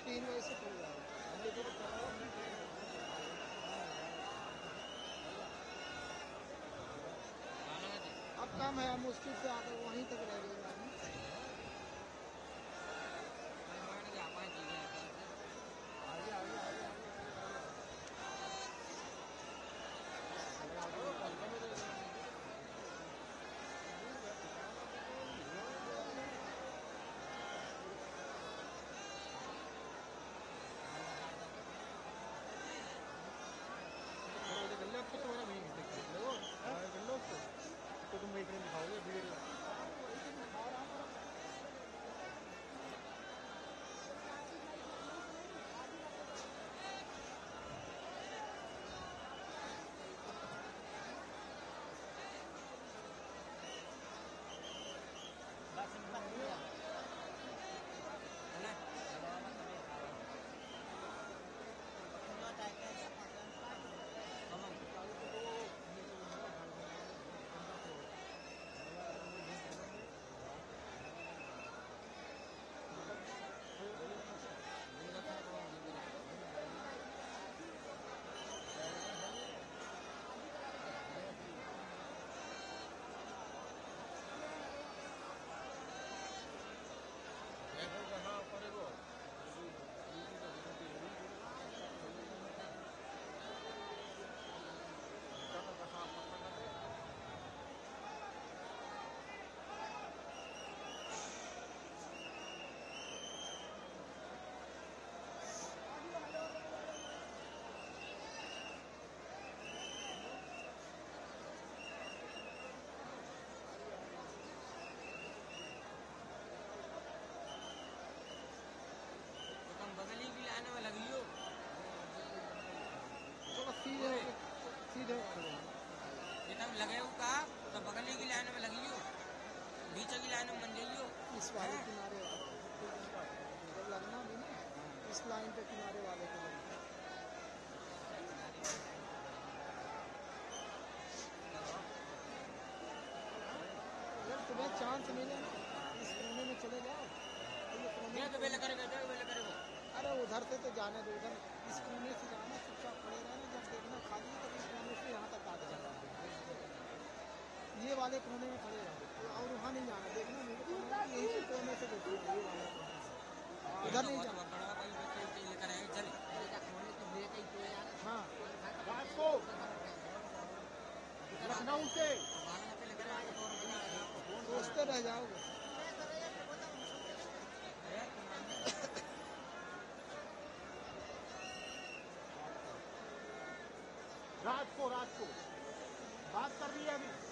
3 बजे से खुल जाएगा। अब कम है, मुश्किल से आकर वहीं तक रह गई गाड़ी। तो तुम एक दिन दिखाओगे वीडियो? बगली की लाइन में लगियो थोड़ा सीधे सीधे जब लगे हो का तो बगली की लाइन में लगियो, बीच की लाइन में मन जाइयो। इस वाले किनारे जब लगना भी ना, इस लाइन पे किनारे वाले को लगना। अगर तुम्हें चांस मिले ना इस कोने में चले जाओ तो ये कोने अरे उधर से तो जाने दो, उधर इस कोने से जाना, चुपचाप खड़े रहना, जब देखना खाली है तो इस कोने से यहाँ तक आ जाएगा। ये वाले कोने में खड़े रहो और वहाँ नहीं जाना, देखना यही से कोने से देखना, ये वाले कोने से उधर नहीं जाना। हाँ लखनऊ से सोचते रह जाओगे। रात को बात कर रही है अभी।